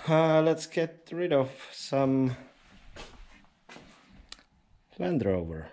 Let's get rid of some Land Rover.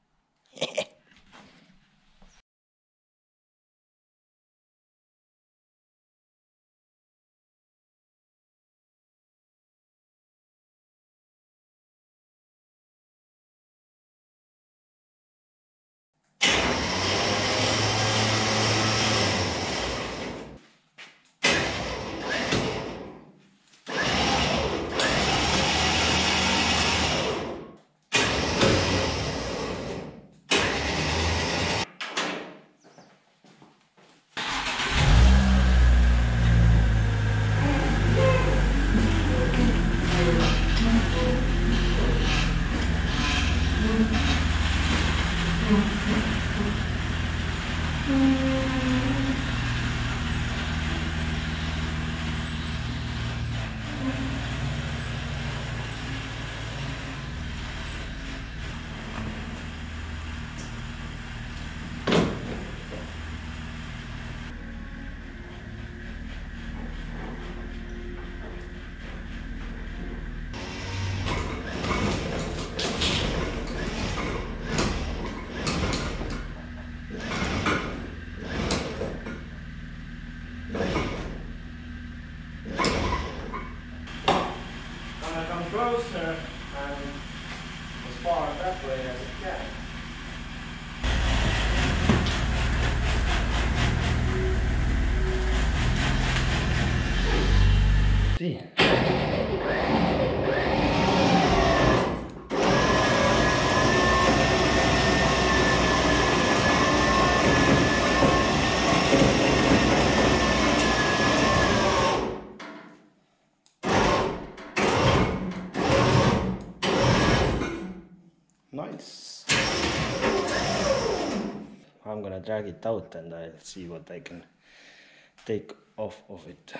Gonna come closer and as far that way as it can. See. Nice. I'm gonna drag it out and I'll see what I can take off of it.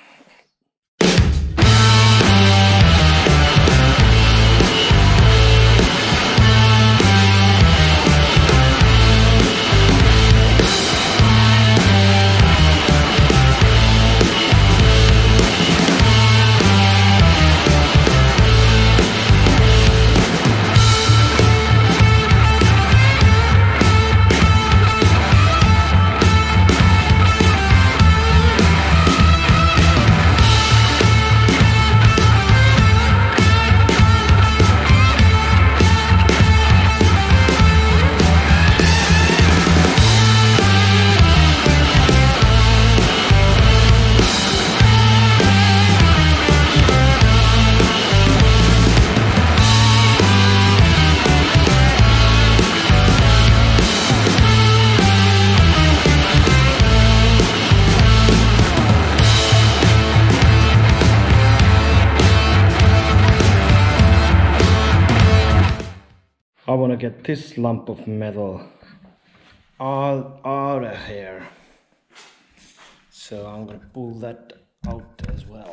I want to get this lump of metal all out of here. So I'm going to pull that out as well.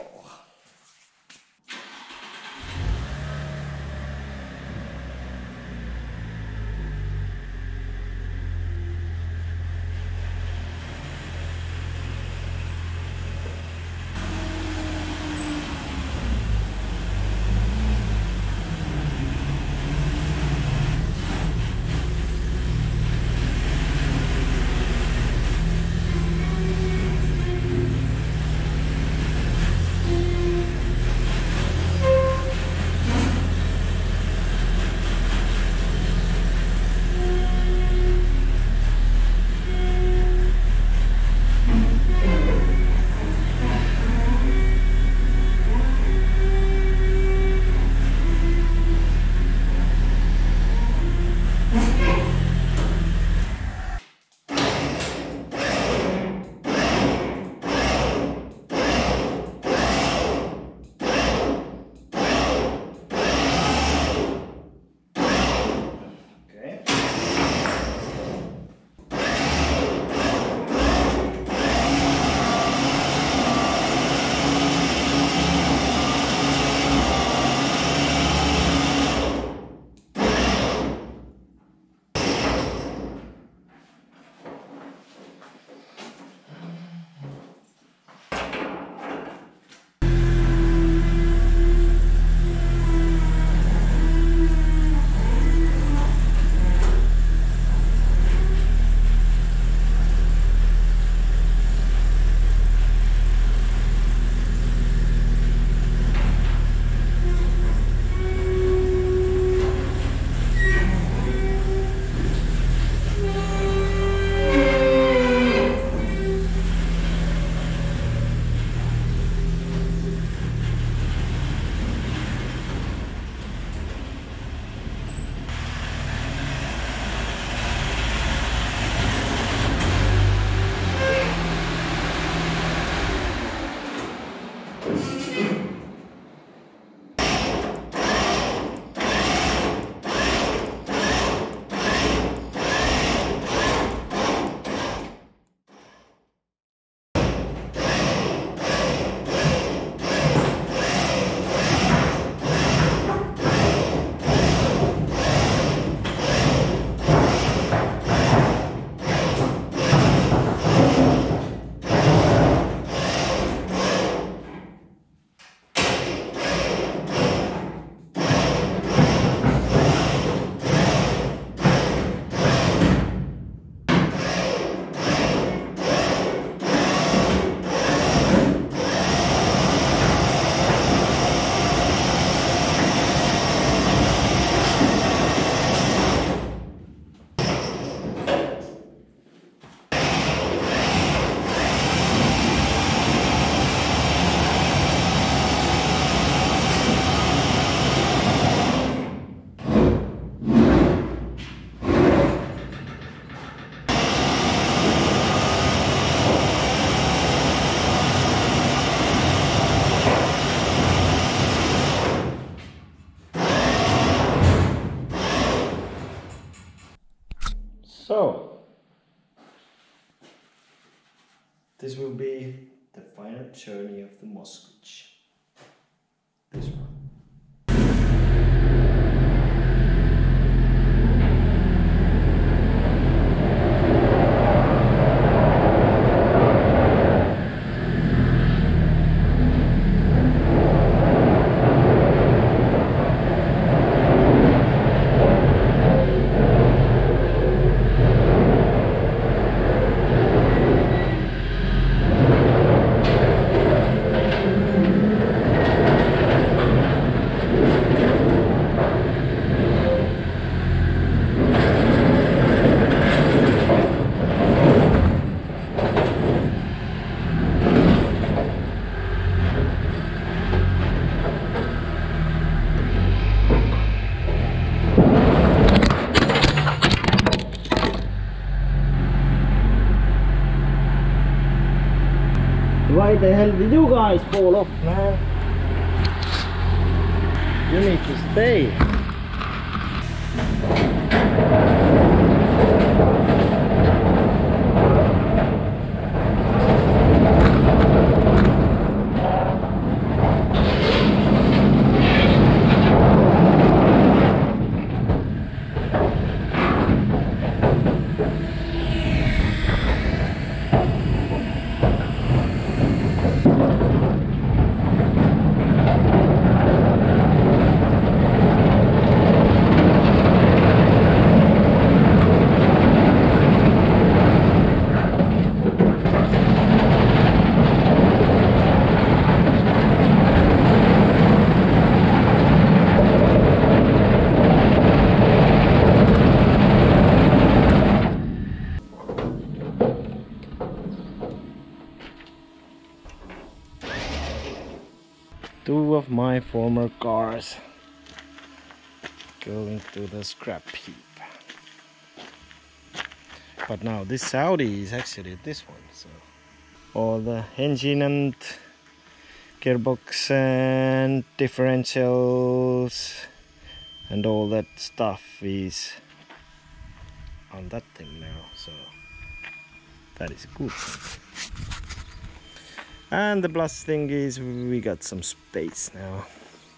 So this will be the final journey of the Moskvich. This one. Why the hell did you guys fall off, man? You need to stay. Two of my former cars going to the scrap heap. But now this Audi is actually this one, so all the engine and gearbox and differentials and all that stuff is on that thing now, so that is good. And the plus thing is we got some space now.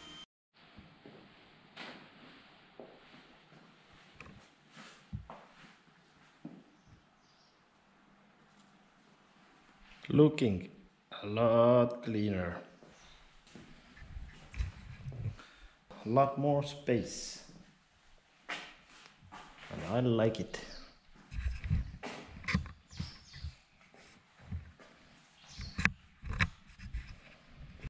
Looking a lot cleaner. A lot more space. And I like it.